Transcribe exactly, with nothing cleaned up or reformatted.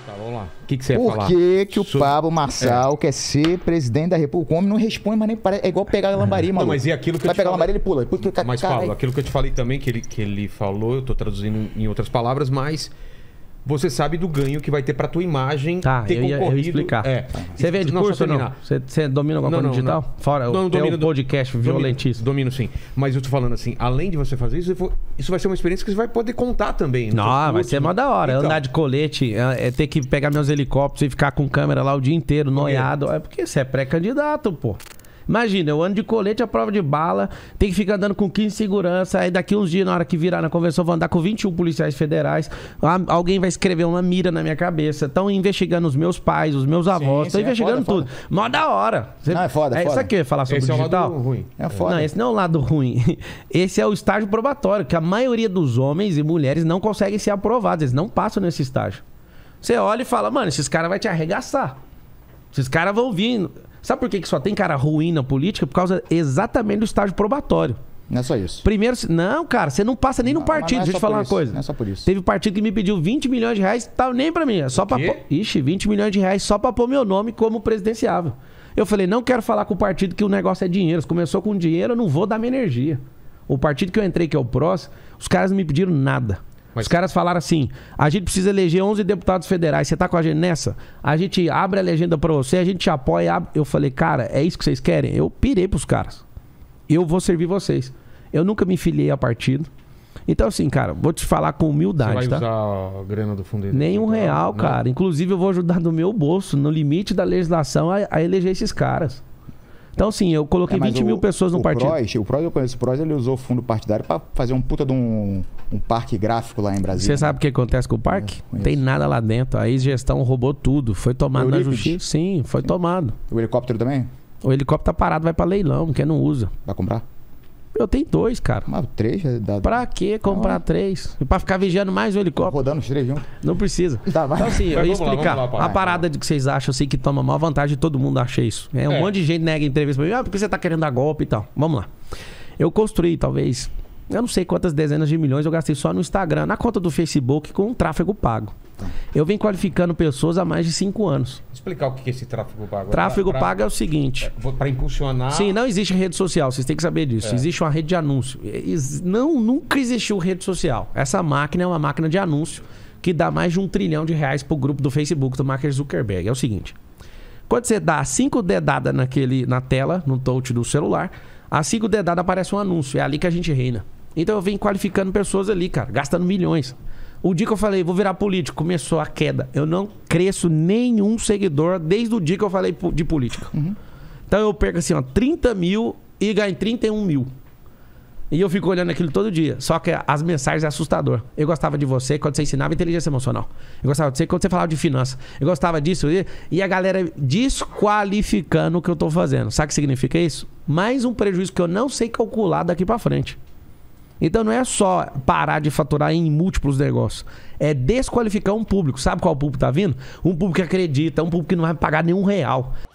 Tá, vamos lá. O que, que você ia Por falar? Por que que o Sobre... Pablo Marçal é. quer ser presidente da República? O homem não responde, mas nem parece. É igual pegar a lambari, mano. Não, mas e aquilo que Vai eu te pegar a falei... lambari, ele pula. Porque, mas, cara, Pablo, aquilo que eu te falei também, que ele, que ele falou, eu tô traduzindo em outras palavras, mas... Você sabe do ganho que vai ter pra tua imagem tá, ter eu ia, concorrido. Eu ia explicar. É. Você vende não, curso ou não? Você, você domina alguma coisa digital? Não. Fora não, o teu podcast domino, violentíssimo. Domino sim. Mas eu tô falando assim, além de você fazer isso, isso vai ser uma experiência que você vai poder contar também. Não, vai cursos, ser mó da hora. Então. Andar de colete, é, é ter que pegar meus helicópteros e ficar com câmera lá o dia inteiro, noiado. É porque você é pré-candidato, pô. Imagina, eu ando de colete à prova de bala, tem que ficar andando com quinze segurança, aí daqui uns dias, na hora que virar na convenção, eu vou andar com vinte e um policiais federais, alguém vai escrever uma mira na minha cabeça, estão investigando os meus pais, os meus avós, estão investigando é foda, tudo. Foda. Mó da hora. Você... Não, é foda, é foda. Isso aqui é falar sobre esse o digital? É o lado ruim. É foda. Não, esse não é o lado ruim. Esse é o estágio probatório, que a maioria dos homens e mulheres não conseguem ser aprovados, eles não passam nesse estágio. Você olha e fala, mano, esses caras vão te arregaçar. Esses caras vão vir... Sabe por que que só tem cara ruim na política? Por causa exatamente do estágio probatório. Não é só isso. Primeiro, não, cara, você não passa nem no não, partido. não é Deixa eu te falar uma isso. coisa. Não é só por isso. Teve partido que me pediu vinte milhões de reais, tá nem pra mim. É só pra pôr... Ixi, vinte milhões de reais só pra pôr meu nome como presidenciável. Eu falei, não quero falar com o partido que o negócio é dinheiro. Se começou com dinheiro, eu não vou dar minha energia. O partido que eu entrei, que é o P R O S, os caras não me pediram nada. Mas... Os caras falaram assim, a gente precisa eleger onze deputados federais, você tá com a gente nessa? A gente abre a legenda pra você, a gente te apoia. Abre... Eu falei, cara, é isso que vocês querem? Eu pirei pros caras. Eu vou servir vocês. Eu nunca me filiei a partido. Então assim, cara, vou te falar com humildade, você vai tá? usar a grana do fundo? Nem um real, não. Cara. Inclusive eu vou ajudar do meu bolso, no limite da legislação, a, a eleger esses caras. Então, sim, eu coloquei é, vinte mil pessoas no o partido. Prois, o Prois, eu conheço o Prois, ele usou o fundo partidário para fazer um puta de um, um parque gráfico lá em Brasília. Você sabe o que acontece com o parque? Não tem nada lá dentro. A ex-gestão roubou tudo. Foi tomado na justiça. Sim, foi tomado. O helicóptero também? O helicóptero tá parado, vai para leilão, porque não usa. Vai comprar? Eu tenho dois, cara. Mas três? Dá... Pra que comprar ah. três? E pra ficar vigiando mais o helicóptero? Rodando os três juntos? Não precisa. Tá, vai. Então assim, eu ia explicar. Lá, lá, lá, a parada de que vocês acham assim que toma maior vantagem, todo mundo acha isso. É, um é. monte de gente nega entrevista pra mim. Ah, porque você tá querendo dar golpe e tal. Vamos lá. Eu construí, talvez, eu não sei quantas dezenas de milhões eu gastei só no Instagram, na conta do Facebook com um tráfego pago. Tá. Eu venho qualificando pessoas há mais de cinco anos. Explicar o que é esse tráfego pago. Tráfego pra, pago é o seguinte. É, para impulsionar... Sim, não existe rede social, vocês têm que saber disso. É. Existe uma rede de anúncio. Não, nunca existiu rede social. Essa máquina é uma máquina de anúncio que dá mais de um trilhão de reais pro grupo do Facebook, do Mark Zuckerberg. É o seguinte. Quando você dá cinco dedadas naquele, na tela, no touch do celular, as cinco dedadas aparece um anúncio. É ali que a gente reina. Então eu venho qualificando pessoas ali, cara, gastando milhões. O dia que eu falei, vou virar político, começou a queda. Eu não cresço nenhum seguidor desde o dia que eu falei de política. Uhum. Então eu perco assim, ó, trinta mil e ganho trinta e um mil. E eu fico olhando aquilo todo dia. Só que as mensagens é assustador. Eu gostava de você quando você ensinava inteligência emocional. Eu gostava de você quando você falava de finanças. Eu gostava disso. E a galera desqualificando o que eu tô fazendo. Sabe o que significa isso? Mais um prejuízo que eu não sei calcular daqui pra frente. Então não é só parar de faturar em múltiplos negócios. É desqualificar um público. Sabe qual público tá vindo? Um público que acredita, um público que não vai pagar nenhum real.